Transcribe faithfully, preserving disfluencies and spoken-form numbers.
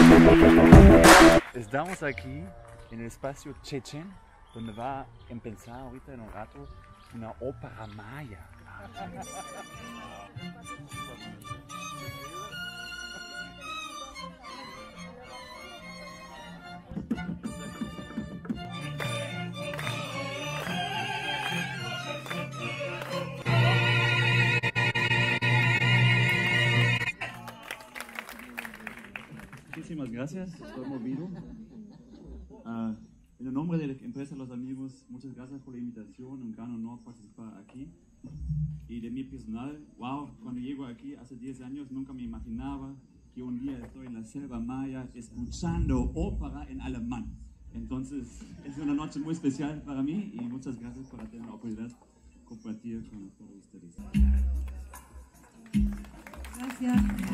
Estamos aquí en el espacio Chechen, donde va a empezar ahorita en un rato una ópera maya. Muchísimas gracias, estoy movido. Uh, en el nombre de la empresa Los Amigos, muchas gracias por la invitación, un gran honor participar aquí. Y de mi personal, wow, cuando llego aquí hace diez años nunca me imaginaba que un día estoy en la selva maya escuchando ópera en alemán. Entonces es una noche muy especial para mí y muchas gracias por tener la oportunidad de compartir con todos ustedes. Gracias.